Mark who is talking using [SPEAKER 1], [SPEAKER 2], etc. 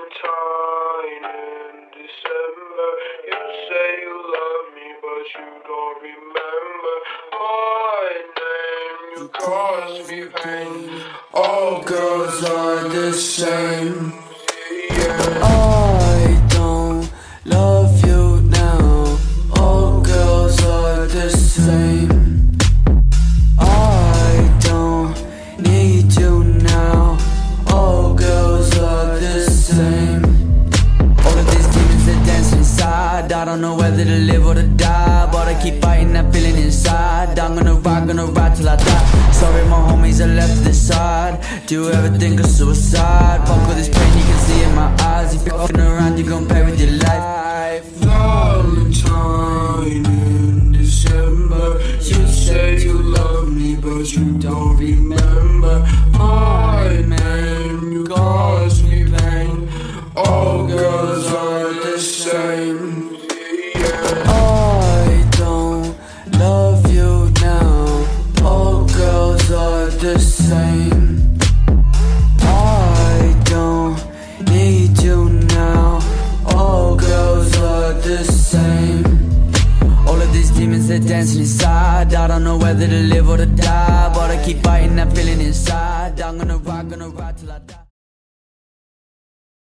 [SPEAKER 1] Valentine in December. You say you love me, but you don't remember my name. You cause me pain. All girls are the same. Yeah.
[SPEAKER 2] I don't love you now. All girls are the same. I don't need you now. All girls are the same. All of these demons that dance inside, I don't know whether to live or to die, but I keep fighting that feeling inside. I'm gonna ride till I die. Sorry my homies are left to the side. Do you ever think of suicide? Fuck all this pain, you can see in my eyes. If you're fucking around, you gon' pay with your life.
[SPEAKER 1] Valentine in December. You say you love me, but you don't remember my name. You cause me pain. All girls are the same. Yeah.
[SPEAKER 2] I don't love you now. All girls are the same. I don't need you now. All girls are the same. All of these demons that dancing inside, I don't know whether to live or to die, but I keep fighting that feeling inside. I'm gonna ride till I die.